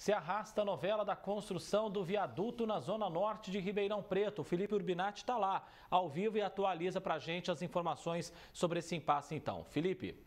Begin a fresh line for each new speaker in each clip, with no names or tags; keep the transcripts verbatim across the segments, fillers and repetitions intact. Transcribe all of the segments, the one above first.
Se arrasta a novela da construção do viaduto na zona norte de Ribeirão Preto. O Felipe Urbinati está lá, ao vivo, e atualiza para a gente as informações sobre esse impasse então. Felipe.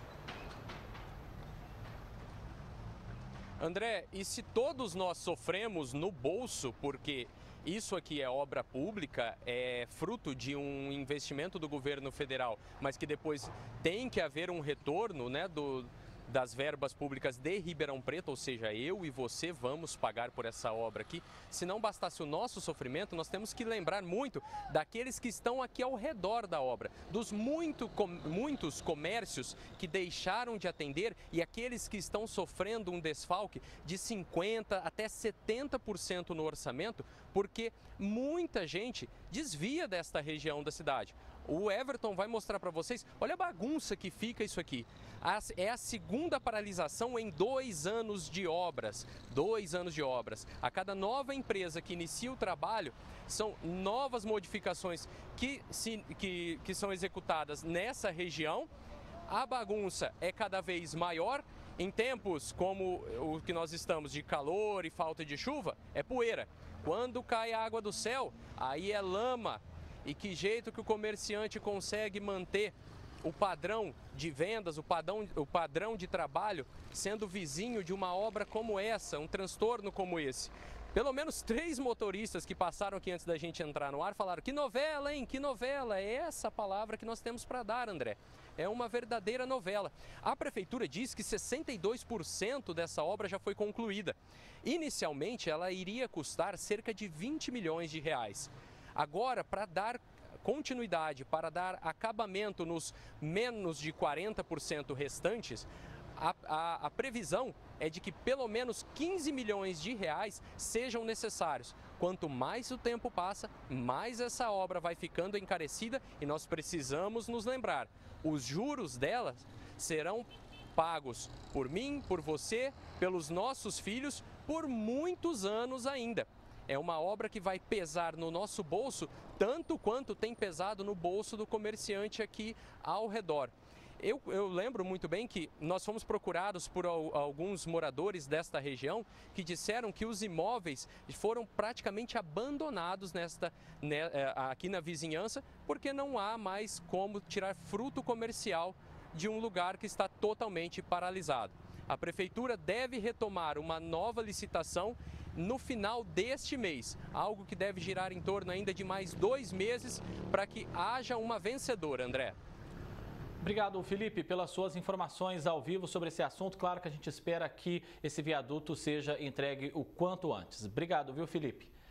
André, e se todos nós sofremos no bolso, porque isso aqui é obra pública, é fruto de um investimento do governo federal, mas que depois tem que haver um retorno, né, do... das verbas públicas de Ribeirão Preto, ou seja, eu e você vamos pagar por essa obra aqui. Se não bastasse o nosso sofrimento, nós temos que lembrar muito daqueles que estão aqui ao redor da obra, dos muito, com, muitos comércios que deixaram de atender e aqueles que estão sofrendo um desfalque de cinquenta por cento até setenta por cento no orçamento, porque muita gente desvia desta região da cidade. O Everton vai mostrar para vocês, olha a bagunça que fica isso aqui. É a segunda paralisação em dois anos de obras. Dois anos de obras. A cada nova empresa que inicia o trabalho, são novas modificações que, se, que, que são executadas nessa região. A bagunça é cada vez maior. Em tempos como o que nós estamos de calor e falta de chuva, é poeira. Quando cai a água do céu, aí é lama. E que jeito que o comerciante consegue manter o padrão de vendas, o padrão, o padrão de trabalho, sendo vizinho de uma obra como essa, um transtorno como esse? Pelo menos três motoristas que passaram aqui antes da gente entrar no ar falaram: que novela, hein? Que novela! É essa palavra que nós temos para dar, André. É uma verdadeira novela. A prefeitura diz que sessenta e dois por cento dessa obra já foi concluída. Inicialmente, ela iria custar cerca de vinte milhões de reais. Agora, para dar continuidade, para dar acabamento nos menos de quarenta por cento restantes, a, a, a previsão é de que pelo menos quinze milhões de reais sejam necessários. Quanto mais o tempo passa, mais essa obra vai ficando encarecida e nós precisamos nos lembrar, os juros dela serão pagos por mim, por você, pelos nossos filhos, por muitos anos ainda. É uma obra que vai pesar no nosso bolso tanto quanto tem pesado no bolso do comerciante aqui ao redor. Eu, eu lembro muito bem que nós fomos procurados por alguns moradores desta região que disseram que os imóveis foram praticamente abandonados nesta, né, aqui na vizinhança, porque não há mais como tirar fruto comercial de um lugar que está totalmente paralisado. A prefeitura deve retomar uma nova licitação no final deste mês, algo que deve girar em torno ainda de mais dois meses para que haja uma vencedora, André.
Obrigado, Felipe, pelas suas informações ao vivo sobre esse assunto. Claro que a gente espera que esse viaduto seja entregue o quanto antes. Obrigado, viu, Felipe?